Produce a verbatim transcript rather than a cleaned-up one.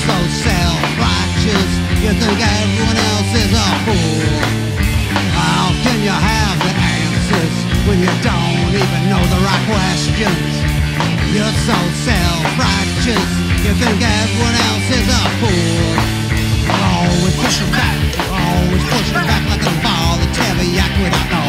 so self-righteous, you think everyone else is a fool. How can you have the answers when you don't even know the right questions? You're so self-righteous, you think everyone else is a fool. You're always pushing back, you're always pushing back like a ball, the teriyaki without no